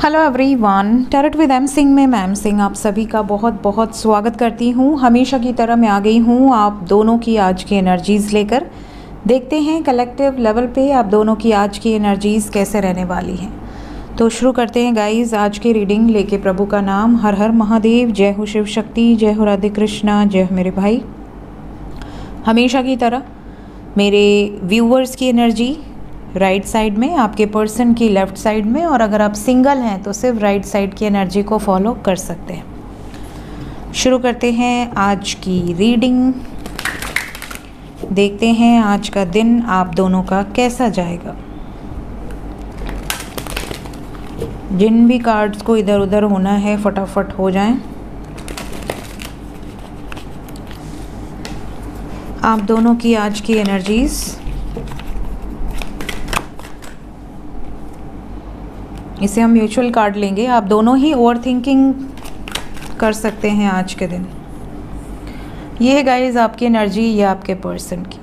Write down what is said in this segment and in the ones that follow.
Hello everyone, tarot with M Singh में ma'am Singh आप सभी का बहुत बहुत स्वागत करती हूँ। हमेशा की तरह मैं आ गई हूँ आप दोनों की आज की एनर्जीज़ लेकर। देखते हैं कलेक्टिव लेवल पे आप दोनों की आज की एनर्जीज़ कैसे रहने वाली हैं। तो शुरू करते हैं गाइस आज की रीडिंग लेके। प्रभु का नाम, हर हर महादेव, जय हो शिव शक्ति, जय हो राधे कृष्णा, जय हो मेरे भाई। हमेशा की तरह मेरे व्यूअर्स की एनर्जी राइट साइड में, आपके पर्सन की लेफ़्ट साइड में, और अगर आप सिंगल हैं तो सिर्फ राइट साइड की एनर्जी को फॉलो कर सकते हैं। शुरू करते हैं आज की रीडिंग। देखते हैं आज का दिन आप दोनों का कैसा जाएगा। जिन भी कार्ड्स को इधर उधर होना है फटाफट हो जाएं। आप दोनों की आज की एनर्जीज़, इसे हम म्यूचुअल कार्ड लेंगे। आप दोनों ही ओवर थिंकिंग कर सकते हैं आज के दिन। ये है गाइस आपकी एनर्जी, ये आपके पर्सन की।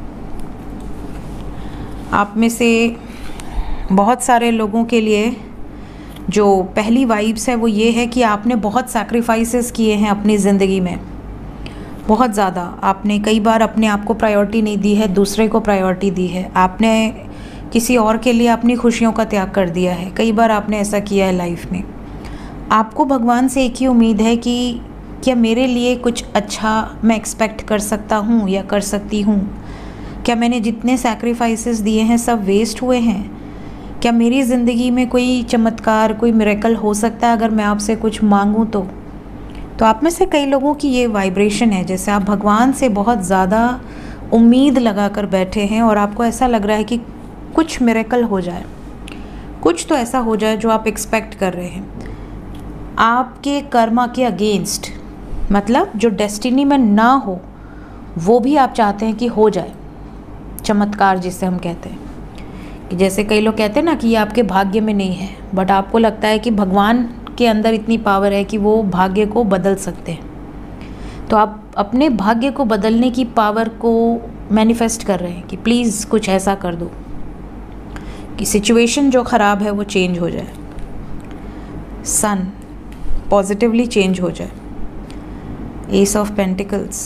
आप में से बहुत सारे लोगों के लिए जो पहली वाइब्स है वो ये है कि आपने बहुत सैक्रिफाइसेस किए हैं अपनी ज़िंदगी में, बहुत ज़्यादा। आपने कई बार अपने आप को प्रायोरिटी नहीं दी है, दूसरे को प्रायोरिटी दी है। आपने किसी और के लिए अपनी खुशियों का त्याग कर दिया है। कई बार आपने ऐसा किया है लाइफ में। आपको भगवान से एक ही उम्मीद है कि क्या मेरे लिए कुछ अच्छा मैं एक्सपेक्ट कर सकता हूँ या कर सकती हूँ। क्या मैंने जितने सैक्रिफाइसेस दिए हैं सब वेस्ट हुए हैं। क्या मेरी ज़िंदगी में कोई चमत्कार, कोई मिरेकल हो सकता है अगर मैं आपसे कुछ मांगूँ तो आप में से कई लोगों की ये वाइब्रेशन है, जैसे आप भगवान से बहुत ज़्यादा उम्मीद लगा कर बैठे हैं और आपको ऐसा लग रहा है कि कुछ मिरेकल हो जाए, कुछ तो ऐसा हो जाए जो आप एक्सपेक्ट कर रहे हैं। आपके कर्मा के अगेंस्ट, मतलब जो डेस्टिनी में ना हो वो भी आप चाहते हैं कि हो जाए। चमत्कार जिसे हम कहते हैं, कि जैसे कई लोग कहते हैं ना कि ये आपके भाग्य में नहीं है, बट आपको लगता है कि भगवान के अंदर इतनी पावर है कि वो भाग्य को बदल सकते हैं। तो आप अपने भाग्य को बदलने की पावर को मैनिफेस्ट कर रहे हैं कि प्लीज़ कुछ ऐसा कर दो कि सिचुएशन जो ख़राब है वो चेंज हो जाए, सन पॉजिटिवली चेंज हो जाए। Ace of pentacles,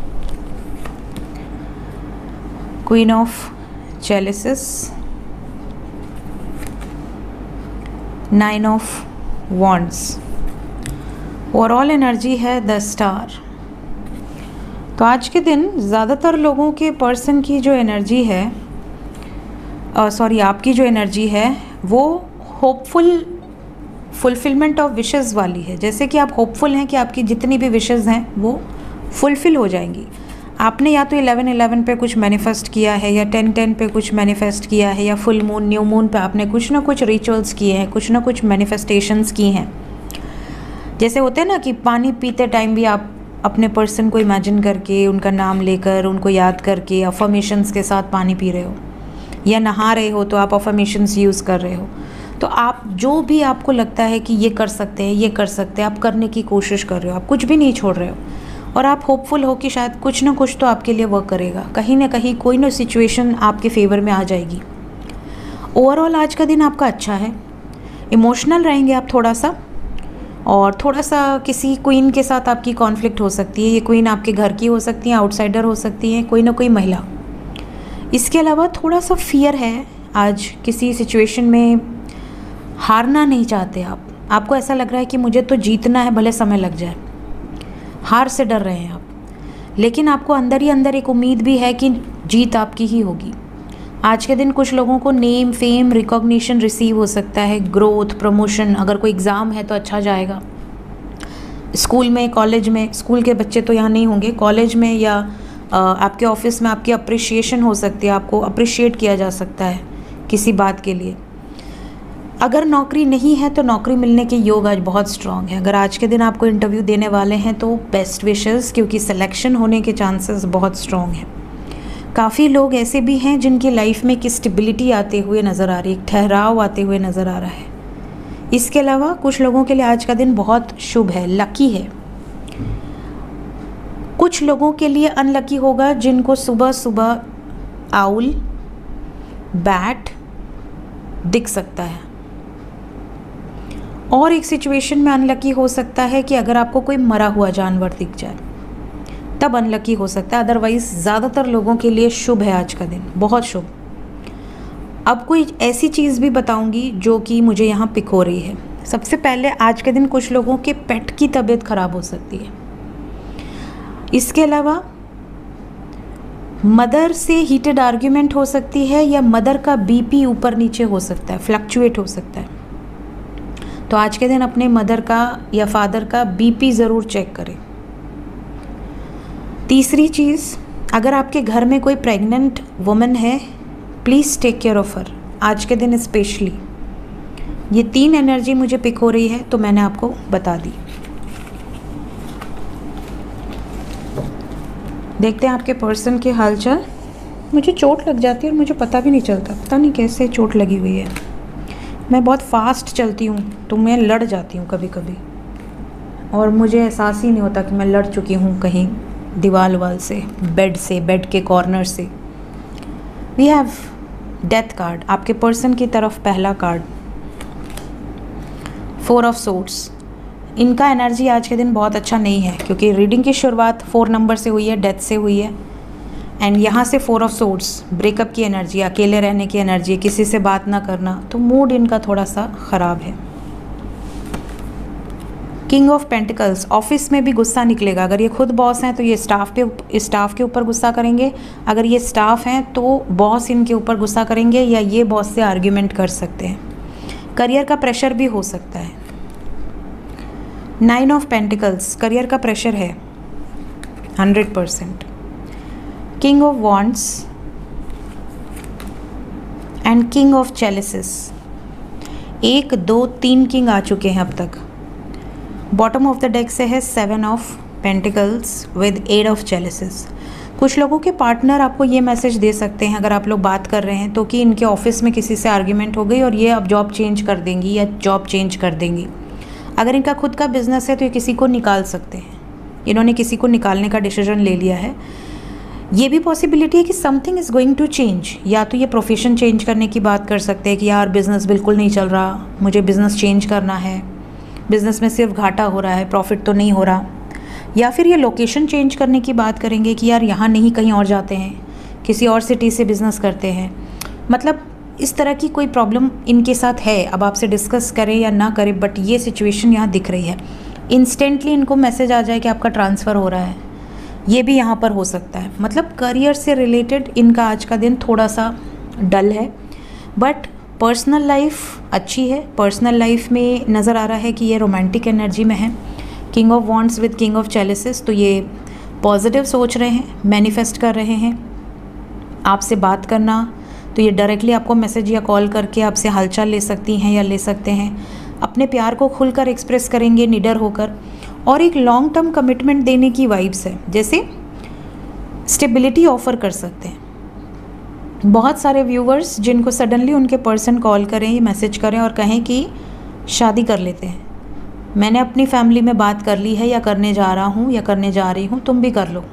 queen of chalices, nine of wands, overall energy है द स्टार। तो आज के दिन ज़्यादातर लोगों के पर्सन की जो एनर्जी है, आपकी जो एनर्जी है वो होपफुल फुलफिलमेंट ऑफ विशेस वाली है। जैसे कि आप होपफुल हैं कि आपकी जितनी भी विशेस हैं वो फुलफिल हो जाएंगी। आपने या तो 11/11 पे कुछ मैनिफेस्ट किया है, या 10/10 पे कुछ मैनिफेस्ट किया है, या फुल मून, न्यू मून पे आपने कुछ ना कुछ रिचुअल्स किए हैं, कुछ ना कुछ मैनिफेस्टेशंस की हैं। जैसे होते हैं ना कि पानी पीते टाइम भी आप अपने पर्सन को इमेजिन करके, उनका नाम लेकर, उनको याद करके अफर्मेशंस के साथ पानी पी रहे हो, या नहा रहे हो तो आप अफर्मेशंस यूज़ कर रहे हो। तो आप जो भी आपको लगता है कि ये कर सकते हैं, ये कर सकते हैं, आप करने की कोशिश कर रहे हो, आप कुछ भी नहीं छोड़ रहे हो, और आप होपफुल हो कि शायद कुछ ना कुछ तो आपके लिए वर्क करेगा। कहीं ना कहीं कोई ना सिचुएशन आपके फेवर में आ जाएगी। ओवरऑल आज का दिन आपका अच्छा है। इमोशनल रहेंगे आप थोड़ा सा, और थोड़ा सा किसी क्वीन के साथ आपकी कॉन्फ्लिक्ट हो सकती है। ये क्वीन आपके घर की हो सकती है, आउटसाइडर हो सकती है, कोई ना कोई महिला। इसके अलावा थोड़ा सा फियर है आज, किसी सिचुएशन में हारना नहीं चाहते आप। आपको ऐसा लग रहा है कि मुझे तो जीतना है, भले समय लग जाए। हार से डर रहे हैं आप, लेकिन आपको अंदर ही अंदर एक उम्मीद भी है कि जीत आपकी ही होगी। आज के दिन कुछ लोगों को नेम, फेम, रिकॉग्निशन रिसीव हो सकता है, ग्रोथ, प्रमोशन। अगर कोई एग्ज़ाम है तो अच्छा जाएगा। स्कूल में, कॉलेज में, स्कूल के बच्चे तो यहाँ नहीं होंगे, कॉलेज में या आपके ऑफिस में आपकी अप्रिशिएशन हो सकती है, आपको अप्रिशिएट किया जा सकता है किसी बात के लिए। अगर नौकरी नहीं है तो नौकरी मिलने के योग आज बहुत स्ट्रांग है। अगर आज के दिन आपको इंटरव्यू देने वाले हैं तो बेस्ट विशेस, क्योंकि सिलेक्शन होने के चांसेस बहुत स्ट्रांग हैं। काफ़ी लोग ऐसे भी हैं जिनकी लाइफ में एक स्टेबिलिटी आते हुए नज़र आ रही है, एक ठहराव आते हुए नज़र आ रहा है। इसके अलावा कुछ लोगों के लिए आज का दिन बहुत शुभ है, लकी है। कुछ लोगों के लिए अनलकी होगा जिनको सुबह सुबह आउल, बैट दिख सकता है। और एक सिचुएशन में अनलकी हो सकता है कि अगर आपको कोई मरा हुआ जानवर दिख जाए तब अनलकी हो सकता है, अदरवाइज़ ज़्यादातर लोगों के लिए शुभ है आज का दिन, बहुत शुभ। अब कोई ऐसी चीज़ भी बताऊंगी जो कि मुझे यहाँ पिक हो रही है। सबसे पहले आज के दिन कुछ लोगों के पेट की तबीयत ख़राब हो सकती है। इसके अलावा मदर से हीटेड आर्ग्यूमेंट हो सकती है, या मदर का बीपी ऊपर नीचे हो सकता है, फ्लक्चुएट हो सकता है। तो आज के दिन अपने मदर का या फादर का बीपी ज़रूर चेक करें। तीसरी चीज़, अगर आपके घर में कोई प्रेग्नेंट वुमन है, please take care of her आज के दिन स्पेशली। ये 3 एनर्जी मुझे पिक हो रही है तो मैंने आपको बता दी। देखते हैं आपके पर्सन के हालचाल। मुझे चोट लग जाती है और मुझे पता भी नहीं चलता, पता नहीं कैसे चोट लगी हुई है। मैं बहुत फास्ट चलती हूँ तो मैं लड़ जाती हूँ कभी कभी, और मुझे एहसास ही नहीं होता कि मैं लड़ चुकी हूँ कहीं दीवार वाल से, बेड के कॉर्नर से। वी हैव डेथ कार्ड, आपके पर्सन की तरफ पहला कार्ड 4 ऑफ सोर्ड्स। इनका एनर्जी आज के दिन बहुत अच्छा नहीं है, क्योंकि रीडिंग की शुरुआत 4 नंबर से हुई है, डेथ से हुई है, एंड यहाँ से 4 ऑफ सोर्ड्स, ब्रेकअप की एनर्जी, अकेले रहने की एनर्जी, किसी से बात ना करना, तो मूड इनका थोड़ा सा ख़राब है। किंग ऑफ पेंटिकल्स, ऑफिस में भी गुस्सा निकलेगा। अगर ये खुद बॉस हैं तो ये स्टाफ के ऊपर गुस्सा करेंगे, अगर ये स्टाफ हैं तो बॉस इनके ऊपर गुस्सा करेंगे, या ये बॉस से आर्ग्यूमेंट कर सकते हैं। करियर का प्रेशर भी हो सकता है। 9 ऑफ पेंटिकल्स, करियर का प्रेशर है 100%। King of wands and king of chalices, 1 2 3 king आ चुके हैं अब तक। बॉटम ऑफ द डेक से है 7 of pentacles with 8 of chalices. कुछ लोगों के पार्टनर आपको ये मैसेज दे सकते हैं, अगर आप लोग बात कर रहे हैं तो, कि इनके ऑफिस में किसी से आर्ग्यूमेंट हो गई और ये अब जॉब चेंज कर देंगी या जॉब चेंज कर देंगी। अगर इनका खुद का बिजनेस है तो ये किसी को निकाल सकते हैं, इन्होंने किसी को निकालने का डिसीजन ले लिया है। ये भी पॉसिबिलिटी है कि something is going to change, या तो ये प्रोफेशन चेंज करने की बात कर सकते हैं कि यार बिज़नेस बिल्कुल नहीं चल रहा, मुझे बिज़नेस चेंज करना है, बिज़नेस में सिर्फ घाटा हो रहा है, प्रॉफिट तो नहीं हो रहा। या फिर ये लोकेशन चेंज करने की बात करेंगे कि यार यहाँ नहीं कहीं और जाते हैं, किसी और सिटी से बिज़नेस करते हैं। मतलब इस तरह की कोई प्रॉब्लम इनके साथ है। अब आपसे डिस्कस करें या ना करें, बट ये सिचुएशन यहाँ दिख रही है। इंस्टेंटली इनको मैसेज आ जाए कि आपका ट्रांसफ़र हो रहा है, ये भी यहाँ पर हो सकता है। मतलब करियर से रिलेटेड इनका आज का दिन थोड़ा सा डल है, बट पर्सनल लाइफ अच्छी है। पर्सनल लाइफ में नज़र आ रहा है कि ये रोमांटिक एनर्जी में है। King of wands with king of chalices, तो ये पॉजिटिव सोच रहे हैं, मैनिफेस्ट कर रहे हैं। आपसे बात करना तो ये डायरेक्टली आपको मैसेज या कॉल करके आपसे हालचाल ले सकती हैं या ले सकते हैं। अपने प्यार को खुलकर एक्सप्रेस करेंगे निडर होकर, और एक लॉन्ग टर्म कमिटमेंट देने की वाइब्स है, जैसे स्टेबिलिटी ऑफर कर सकते हैं। बहुत सारे व्यूवर्स जिनको सडनली उनके पर्सन कॉल करें या मैसेज करें और कहें कि शादी कर लेते हैं, मैंने अपनी फैमिली में बात कर ली है, या करने जा रहा हूँ या करने जा रही हूँ, तुम भी कर लो।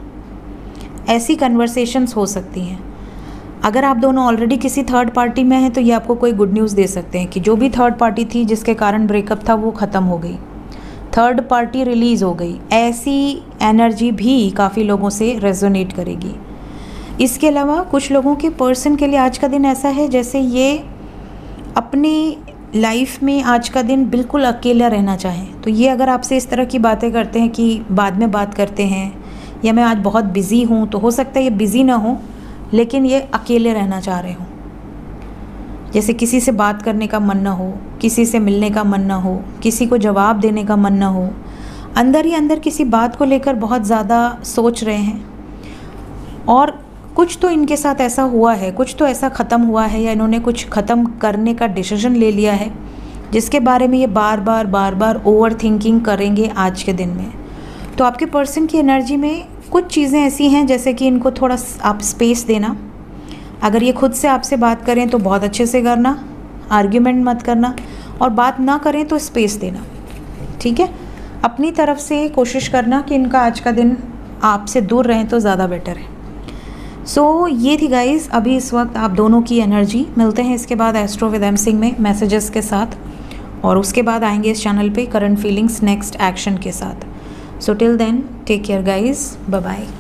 ऐसी कन्वर्सेशंस हो सकती हैं। अगर आप दोनों ऑलरेडी किसी थर्ड पार्टी में हैं तो ये आपको कोई गुड न्यूज़ दे सकते हैं कि जो भी थर्ड पार्टी थी जिसके कारण ब्रेकअप था वो ख़त्म हो गई, थर्ड पार्टी रिलीज़ हो गई। ऐसी एनर्जी भी काफ़ी लोगों से रेजोनेट करेगी। इसके अलावा कुछ लोगों के पर्सन के लिए आज का दिन ऐसा है जैसे ये अपनी लाइफ में आज का दिन बिल्कुल अकेला रहना चाहें। तो ये अगर आपसे इस तरह की बातें करते हैं कि बाद में बात करते हैं, या मैं आज बहुत बिज़ी हूँ, तो हो सकता है ये बिज़ी ना हो लेकिन ये अकेले रहना चाह रहे हों। जैसे किसी से बात करने का मन ना हो, किसी से मिलने का मन ना हो, किसी को जवाब देने का मन ना हो, अंदर ही अंदर किसी बात को लेकर बहुत ज़्यादा सोच रहे हैं। और कुछ तो इनके साथ ऐसा हुआ है, कुछ तो ऐसा ख़त्म हुआ है, या इन्होंने कुछ ख़त्म करने का डिसीजन ले लिया है जिसके बारे में ये बार बार ओवर थिंकिंग करेंगे आज के दिन में। तो आपके पर्सन की एनर्जी में कुछ चीज़ें ऐसी हैं जैसे कि इनको थोड़ा आप स्पेस देना। अगर ये खुद से आपसे बात करें तो बहुत अच्छे से करना, आर्ग्यूमेंट मत करना, और बात ना करें तो स्पेस देना, ठीक है। अपनी तरफ से कोशिश करना कि इनका आज का दिन आपसे दूर रहें तो ज़्यादा बेटर है। सो ये थी गाइज़ अभी इस वक्त आप दोनों की एनर्जी। मिलते हैं इसके बाद एस्ट्रो विद एम सिंह में मैसेजेस के साथ। और उसके बाद आएंगे इस चैनल पे करंट फीलिंग्स नेक्स्ट एक्शन के साथ। So till then take care guys, bye bye.